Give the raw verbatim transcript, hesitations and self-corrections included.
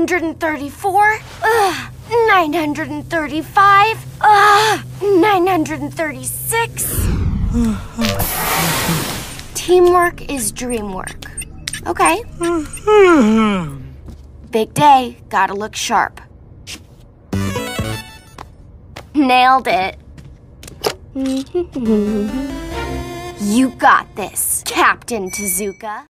hundred thirty-four. Ugh. nine hundred thirty-five. Ugh. nine hundred thirty-six. Teamwork is dream work. Okay. Big day. Gotta look sharp. Nailed it. You got this, Captain Tezuka.